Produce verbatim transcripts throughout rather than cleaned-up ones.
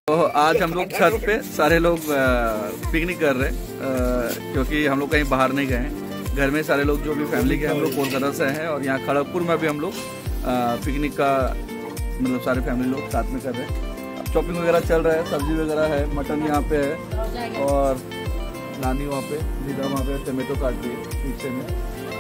तो आज हम लोग छत पे सारे लोग पिकनिक कर रहे हैं क्योंकि हम लोग कहीं बाहर नहीं गए हैं। घर में सारे लोग जो भी फैमिली के हम लोग कोलकाता से हैं और यहाँ खड़गपुर में भी हम लोग पिकनिक का मतलब सारे फैमिली लोग साथ में कर रहे हैं। शॉपिंग वगैरह चल रहा है, सब्जी वगैरह है, मटन यहाँ पे है और नानी वहाँ पे दीदा वहाँ पे टमाटो काट रही है पीछे में।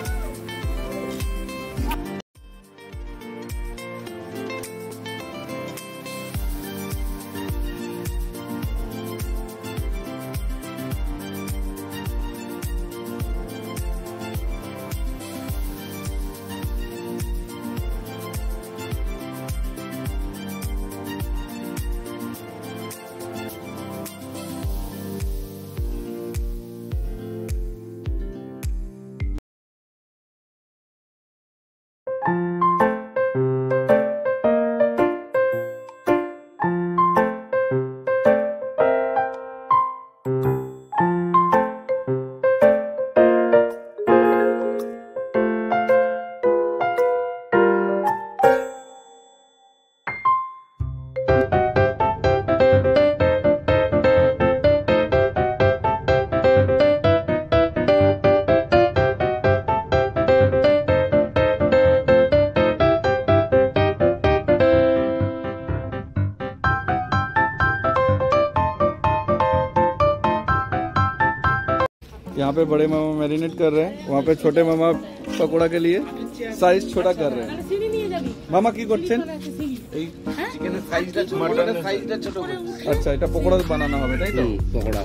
यहाँ पे बड़े मामा मैरिनेट कर रहे हैं, वहाँ पे छोटे मामा पकोड़ा के लिए साइज छोटा कर रहे हैं। मामा की করছেন? এই চিকেনের সাইজটা ছোট, মটনের সাইজটা ছোট। আচ্ছা, এটা পকোড়া বানানো হবে তাই তো? পকোড়া।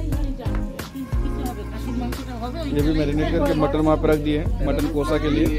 ये भी मैरिनेट करके मटन वहाँ पे रख दिए हैं मटन कोसा के लिए।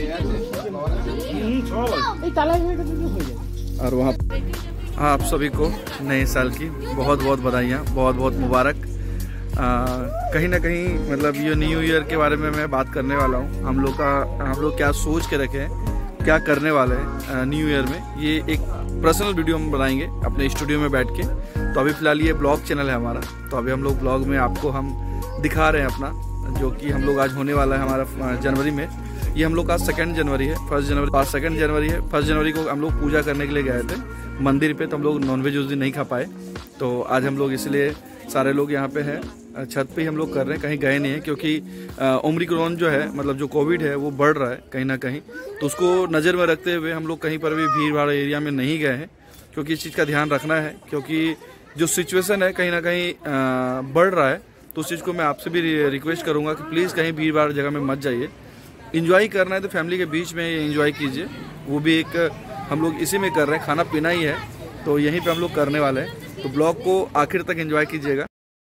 और वहाँ आप सभी को नए साल की बहुत बहुत बधाइयाँ, बहुत बहुत मुबारक। आ, कहीं ना कहीं मतलब ये न्यू ईयर के बारे में मैं बात करने वाला हूँ। हम लोग का हम लोग क्या सोच के रखे हैं, क्या करने वाले हैं न्यू ईयर में, ये एक पर्सनल वीडियो हम बनाएंगे अपने स्टूडियो में बैठ के। तो अभी फ़िलहाल ये ब्लॉग चैनल है हमारा, तो अभी हम लोग ब्लॉग में आपको हम दिखा रहे हैं अपना जो कि हम लोग आज होने वाला है हमारा जनवरी में। ये हम लोग का सेकेंड जनवरी है, फर्स्ट जनवरी आज सेकेंड जनवरी है। फर्स्ट जनवरी को हम लोग पूजा करने के लिए गए थे मंदिर पे, तो हम लोग नॉनवेज उस दिन नहीं खा पाए। तो आज हम लोग इसलिए सारे लोग यहाँ पे हैं, छत पे ही हम लोग कर रहे हैं, कहीं गए नहीं हैं क्योंकि ओमिक्रॉन जो है मतलब जो कोविड है वो बढ़ रहा है कहीं ना कहीं। तो उसको नज़र में रखते हुए हम लोग कहीं पर भी भीड़ भाड़ एरिया में नहीं गए हैं क्योंकि इस चीज़ का ध्यान रखना है क्योंकि जो सिचुएशन है कहीं ना कहीं बढ़ रहा है। तो उस चीज़ को मैं आपसे भी रिक्वेस्ट करूँगा कि प्लीज़ कहीं भीड़ भाड़ जगह में मत जाइए। इंजॉय करना है तो फैमिली के बीच में इंजॉय कीजिए, वो भी एक हम लोग इसी में कर रहे हैं, खाना पीना ही है तो यहीं पे हम लोग करने वाले हैं। तो ब्लॉग को आखिर तक एंजॉय कीजिएगा।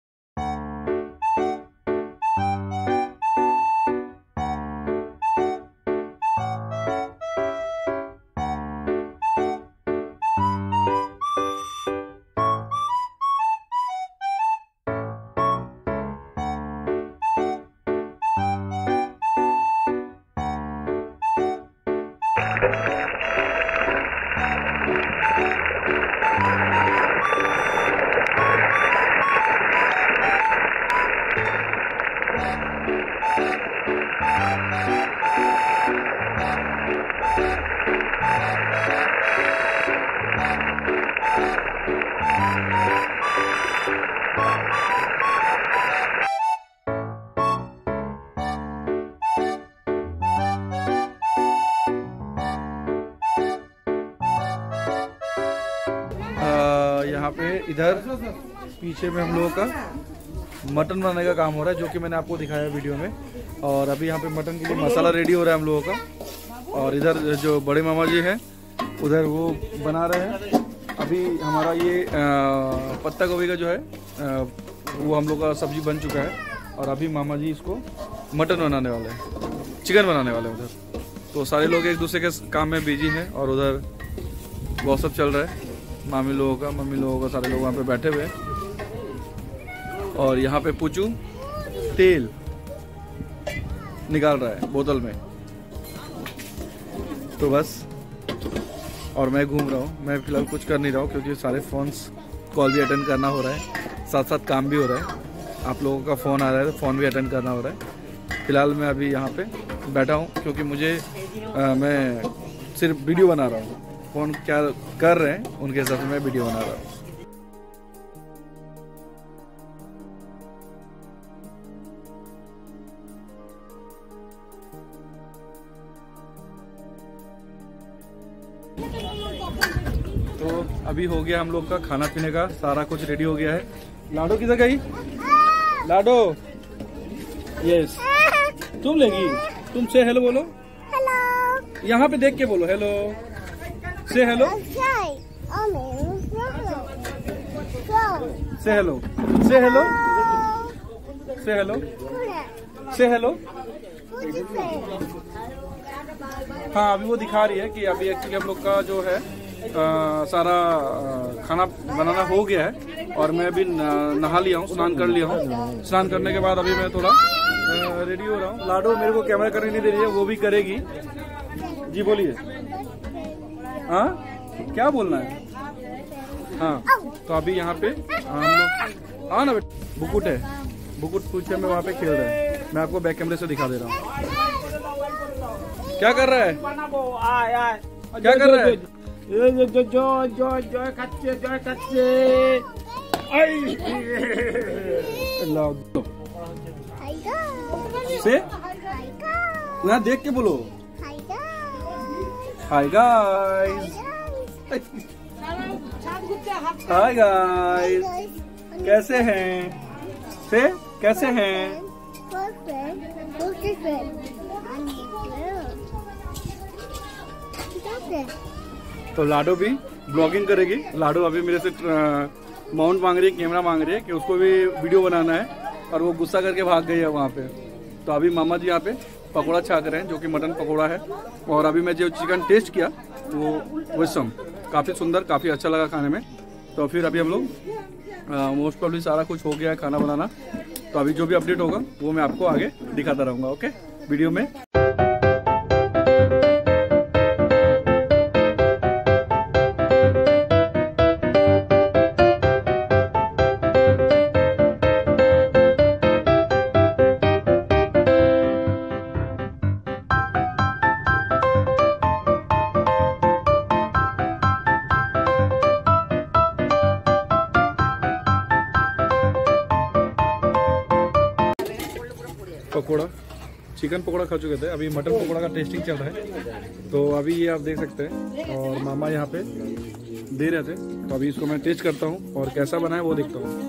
यहाँ पे इधर पीछे में हम लोगों का मटन बनाने का काम हो रहा है जो कि मैंने आपको दिखाया वीडियो में। और अभी यहाँ पे मटन के लिए मसाला रेडी हो रहा है हम लोगों का। और इधर जो बड़े मामा जी हैं उधर वो बना रहे हैं। अभी हमारा ये आ, पत्ता गोभी का जो है आ, वो हम लोग का सब्जी बन चुका है और अभी मामा जी इसको मटन बनाने वाले हैं, चिकन बनाने वाले हैं उधर। तो सारे लोग एक दूसरे के काम में बिजी हैं और उधर गॉसिप चल रहा है मामी लोगों का, मम्मी लोगों का, सारे लोग वहाँ पे बैठे हुए हैं। और यहाँ पे पुचू तेल निकाल रहा है बोतल में। तो बस और मैं घूम रहा हूँ, मैं फिलहाल कुछ कर नहीं रहा हूँ क्योंकि सारे फोन्स कॉल भी अटेंड करना हो रहा है, साथ साथ काम भी हो रहा है। आप लोगों का फ़ोन आ रहा है तो फ़ोन भी अटेंड करना हो रहा है। फिलहाल मैं अभी यहाँ पे बैठा हूँ क्योंकि मुझे आ, मैं सिर्फ वीडियो बना रहा हूँ। फ़ोन क्या कर रहे हैं उनके हिसाब से मैं वीडियो बना रहा हूँ। अभी हो गया हम लोग का खाना पीने का, सारा कुछ रेडी हो गया है। लाडो किधर गई? लाडो, यस, तुम लेगी? तुम से हेलो बोलो। हेलो। यहाँ पे देख के बोलो हेलो। से हेलो। से हेलो। से हेलो। से हेलो। से हेलो। हाँ, अभी वो दिखा रही है कि अभी एक्चुअली हम लोग का जो है आ, सारा आ, खाना बनाना हो गया है और मैं अभी नहा लिया हूँ, स्नान कर लिया हूँ। स्नान करने के बाद अभी मैं थोड़ा रेडी हो रहा हूँ। लाडो मेरे को कैमरा करने नहीं दे रही है, वो भी करेगी। जी बोलिए। हाँ, क्या बोलना है? हाँ, तो अभी यहाँ पे हम लोग, हाँ ना बेटा, बुकुट है, बुकुट पूछे में वहाँ पे खेल रहा है। मैं आपको बैक कैमरे से दिखा दे रहा हूँ। क्या कर रहा है? क्या कर रहा है? जो जो जो जो जो कच्चे जो कच्चे से ना देख के बोलो। हाय गाइस, हाय गाइस, कैसे हैं? से कैसे हैं? तो लाडो भी ब्लॉगिंग करेगी। लाडो अभी मेरे से माउंट मांग रही है, कैमरा मांग रही है कि उसको भी वीडियो बनाना है और वो गुस्सा करके भाग गई है वहाँ पे। तो अभी मामा जी यहाँ पे पकोड़ा छाक रहे हैं, जो कि मटन पकोड़ा है। और अभी मैं जो चिकन टेस्ट किया वो विसम काफ़ी सुंदर, काफ़ी अच्छा लगा खाने में। तो फिर अभी हम लोग मोस्ट प्रॉब्ली सारा कुछ हो गया है खाना बनाना। तो अभी जो भी अपडेट होगा वो मैं आपको आगे दिखाता रहूँगा, ओके, वीडियो में। पकोड़ा, चिकन पकोड़ा खा चुके थे, अभी मटन पकोड़ा का टेस्टिंग चल रहा है। तो अभी ये आप देख सकते हैं और मामा यहाँ पे दे रहे थे। तो अभी इसको मैं टेस्ट करता हूँ और कैसा बना है वो देखता हूँ।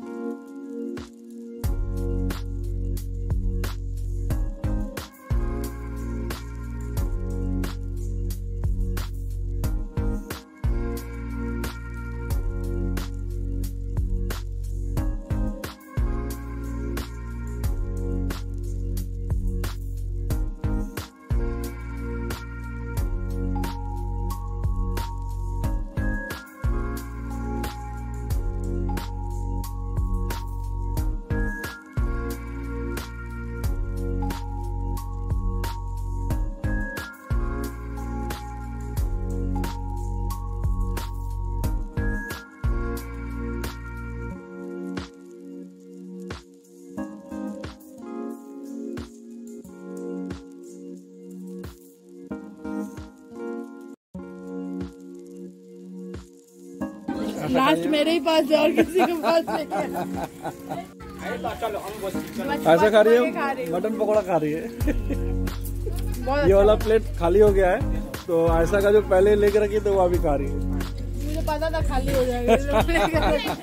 लास्ट मेरे ही पास है और किसी के पास नहीं। ऐसा खा रही है, मटन पकोड़ा खा रही है। ये वाला प्लेट खाली हो गया है, तो ऐसा का जो पहले लेके रखी तो वो अभी खा रही है। मुझे पता था खाली हो जाएगा।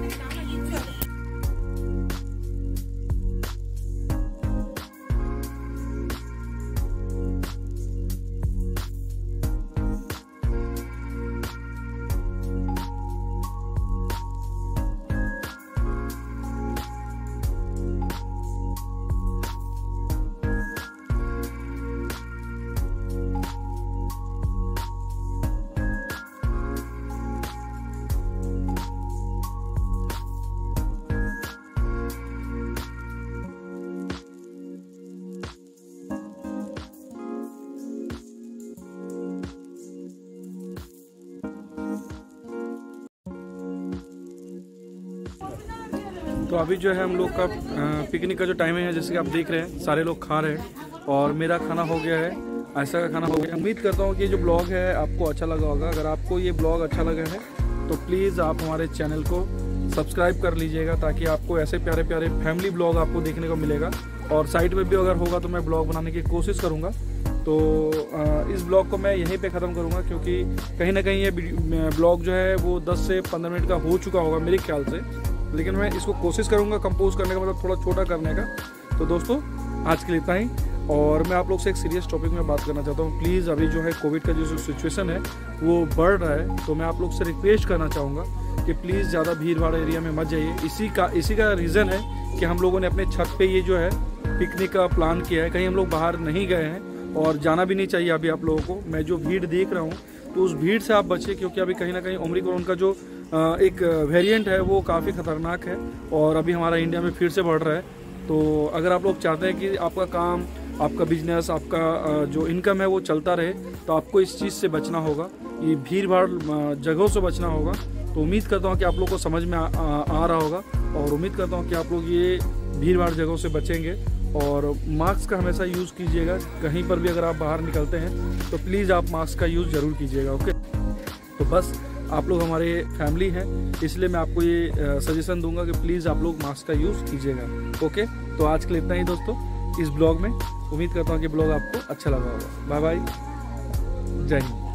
तो अभी जो है हम लोग का पिकनिक का जो टाइमिंग है, जैसे कि आप देख रहे हैं सारे लोग खा रहे हैं और मेरा खाना हो गया है, ऐसा का खाना हो गया। उम्मीद करता हूँ कि जो ब्लॉग है आपको अच्छा लगा होगा। अगर आपको ये ब्लॉग अच्छा लगा है तो प्लीज़ आप हमारे चैनल को सब्सक्राइब कर लीजिएगा, ताकि आपको ऐसे प्यारे प्यारे फैमिली ब्लॉग आपको देखने को मिलेगा। और साइड में भी अगर होगा तो मैं ब्लॉग बनाने की कोशिश करूँगा। तो इस ब्लॉग को मैं यहीं पे ख़त्म करूँगा, क्योंकि कहीं ना कहीं ये ब्लॉग जो है वो दस से पंद्रह मिनट का हो चुका होगा मेरे ख्याल से, लेकिन मैं इसको कोशिश करूँगा कंपोज करने का, मतलब थोड़ा छोटा करने का। तो दोस्तों आज के लिए इतना ही, और मैं आप लोग से एक सीरियस टॉपिक में बात करना चाहता हूँ। प्लीज़ अभी जो है कोविड का जो सिचुएशन है वो बढ़ रहा है, तो मैं आप लोग से रिक्वेस्ट करना चाहूँगा कि प्लीज़ ज़्यादा भीड़ भाड़ एरिया में मत जाइए। इसी का इसी का रीज़न है कि हम लोगों ने अपने छत पे ये जो है पिकनिक का प्लान किया है। कहीं हम लोग बाहर नहीं गए हैं और जाना भी नहीं चाहिए अभी आप लोगों को। मैं जो भीड़ देख रहा हूँ तो उस भीड़ से आप बचें, क्योंकि अभी कहीं ना कहीं ओमिक्रॉन का जो एक वेरिएंट है वो काफ़ी ख़तरनाक है और अभी हमारा इंडिया में फिर से बढ़ रहा है। तो अगर आप लोग चाहते हैं कि आपका काम, आपका बिजनेस, आपका जो इनकम है वो चलता रहे, तो आपको इस चीज़ से बचना होगा, ये भीड़ भाड़ जगहों से बचना होगा। तो उम्मीद करता हूँ कि आप लोग को समझ में आ, आ, आ रहा होगा, और उम्मीद करता हूँ कि आप लोग ये भीड़ भाड़ जगहों से बचेंगे। और मास्क का हमेशा यूज़ कीजिएगा, कहीं पर भी अगर आप बाहर निकलते हैं तो प्लीज़ आप मास्क का यूज़ ज़रूर कीजिएगा। ओके, तो बस आप लोग हमारे फैमिली हैं, इसलिए मैं आपको ये सजेशन दूंगा कि प्लीज़ आप लोग मास्क का यूज़ कीजिएगा। ओके, तो आज के लिए इतना ही दोस्तों इस ब्लॉग में। उम्मीद करता हूँ कि ब्लॉग आपको अच्छा लगा होगा। बाय बाय, जय हिंद।